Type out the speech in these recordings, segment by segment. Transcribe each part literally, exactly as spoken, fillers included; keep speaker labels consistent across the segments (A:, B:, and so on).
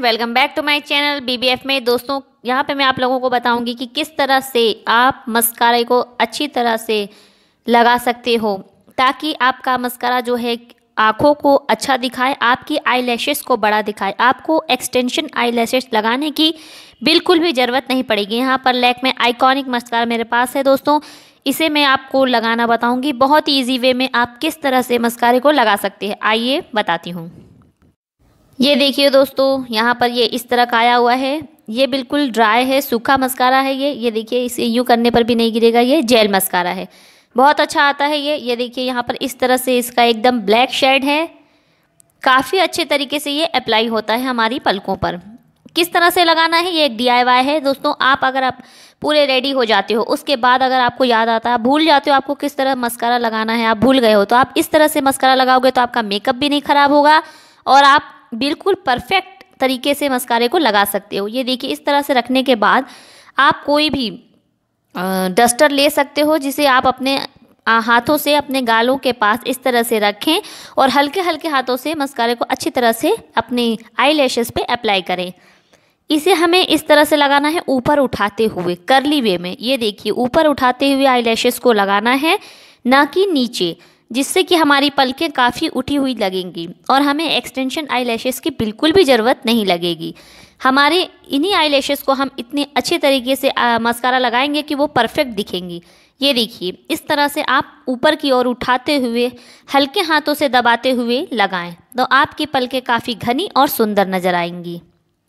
A: Welcome back to my channel BBF में। दोस्तों यहाँ पे मैं आप लोगों को बताऊंगी कि किस तरह से आप मस्कारा को अच्छी तरह से लगा सकते हो ताकि आपका मस्कारा जो है आँखों को अच्छा दिखाए, आपकी आई लैशेस को बड़ा दिखाए। आपको एक्सटेंशन आई लैशेस लगाने की बिल्कुल भी ज़रूरत नहीं पड़ेगी। यहाँ पर लैक्मे आइकॉनिक मस्कारा मेरे पास है दोस्तों, इसे मैं आपको लगाना बताऊंगी बहुत ही ईजी वे में आप किस तरह से मस्कारे को लगा सकते हैं। आइए बताती हूँ। ये देखिए दोस्तों, यहाँ पर ये इस तरह का आया हुआ है। ये बिल्कुल ड्राई है, सूखा मस्कारा है ये ये देखिए, इसे यूँ करने पर भी नहीं गिरेगा। ये जेल मस्कारा है, बहुत अच्छा आता है ये ये देखिए यहाँ पर इस तरह से इसका एकदम ब्लैक शेड है। काफ़ी अच्छे तरीके से ये अप्लाई होता है हमारी पलकों पर। किस तरह से लगाना है ये एक डी आई वाई है दोस्तों। आप अगर आप पूरे रेडी हो जाते हो, उसके बाद अगर आपको याद आता है, भूल जाते हो आपको किस तरह मस्कारा लगाना है, आप भूल गए हो, तो आप इस तरह से मस्कारा लगाओगे तो आपका मेकअप भी नहीं ख़राब होगा और आप बिल्कुल परफेक्ट तरीके से मस्कारे को लगा सकते हो। ये देखिए इस तरह से रखने के बाद आप कोई भी डस्टर ले सकते हो जिसे आप अपने हाथों से अपने गालों के पास इस तरह से रखें और हल्के हल्के हाथों से मस्कारे को अच्छी तरह से अपने आई लैशेस पे अप्लाई करें। इसे हमें इस तरह से लगाना है, ऊपर उठाते हुए कर्ली वे में। ये देखिए ऊपर उठाते हुए आई लैशेस को लगाना है, ना कि नीचे, जिससे कि हमारी पलकें काफ़ी उठी हुई लगेंगी और हमें एक्सटेंशन आई लैशेस की बिल्कुल भी ज़रूरत नहीं लगेगी। हमारे इन्हीं आई लैशेस को हम इतने अच्छे तरीके से मस्कारा लगाएंगे कि वो परफेक्ट दिखेंगी। ये देखिए इस तरह से आप ऊपर की ओर उठाते हुए हल्के हाथों से दबाते हुए लगाएं तो आपकी पलकें काफ़ी घनी और सुंदर नज़र आएंगी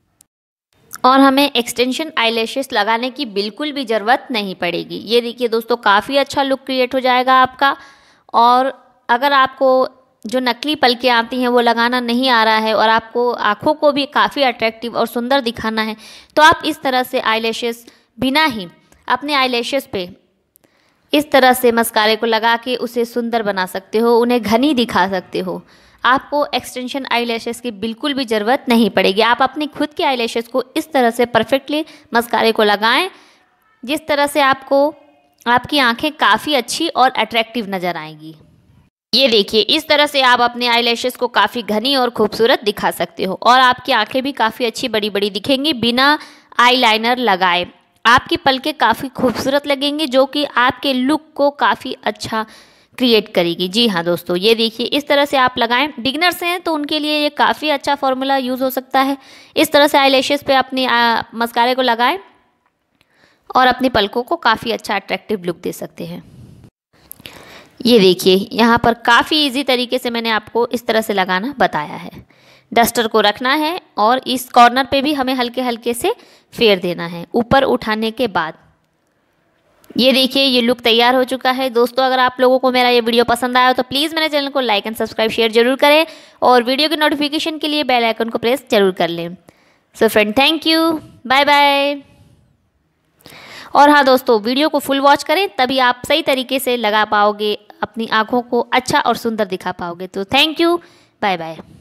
A: और हमें एक्सटेंशन आई लैशेस लगाने की बिल्कुल भी ज़रूरत नहीं पड़ेगी। ये देखिए दोस्तों, काफ़ी अच्छा लुक क्रिएट हो जाएगा आपका। और अगर आपको जो नकली पलकें आती हैं वो लगाना नहीं आ रहा है और आपको आँखों को भी काफ़ी अट्रैक्टिव और सुंदर दिखाना है, तो आप इस तरह से आई लैशेस बिना ही अपने आई लैशेस पे इस तरह से मस्कारे को लगा के उसे सुंदर बना सकते हो, उन्हें घनी दिखा सकते हो। आपको एक्सटेंशन आई लैशेस की बिल्कुल भी ज़रूरत नहीं पड़ेगी। आप अपनी खुद के आई लैशेस को इस तरह से परफेक्टली मस्कारे को लगाएं जिस तरह से आपको आपकी आंखें काफ़ी अच्छी और अट्रैक्टिव नज़र आएंगी। ये देखिए इस तरह से आप अपने आई लैशेस को काफ़ी घनी और खूबसूरत दिखा सकते हो और आपकी आंखें भी काफ़ी अच्छी बड़ी बड़ी दिखेंगी बिना आई लाइनर लगाए। आपकी पलकें काफ़ी खूबसूरत लगेंगी जो कि आपके लुक को काफ़ी अच्छा क्रिएट करेगी। जी हाँ दोस्तों, ये देखिए इस तरह से आप लगाएं। बिगनर्स हैं तो उनके लिए ये काफ़ी अच्छा फॉर्मूला यूज़ हो सकता है। इस तरह से आई लैशेस पे अपनी मस्कारे को लगाएं और अपनी पलकों को काफ़ी अच्छा अट्रैक्टिव लुक दे सकते हैं। ये देखिए यहाँ पर काफ़ी इजी तरीके से मैंने आपको इस तरह से लगाना बताया है। डस्टर को रखना है और इस कॉर्नर पे भी हमें हल्के हल्के से फेर देना है ऊपर उठाने के बाद। ये देखिए ये लुक तैयार हो चुका है दोस्तों। अगर आप लोगों को मेरा ये वीडियो पसंद आया हो तो प्लीज़ मेरे चैनल को लाइक एंड सब्सक्राइब शेयर जरूर करें और वीडियो के नोटिफिकेशन के लिए बेल आइकन को प्रेस जरूर कर लें। So friend, thank you, bye bye. और हाँ दोस्तों, वीडियो को फुल वॉच करें तभी आप सही तरीके से लगा पाओगे, अपनी आँखों को अच्छा और सुंदर दिखा पाओगे। तो थैंक यू, बाय बाय।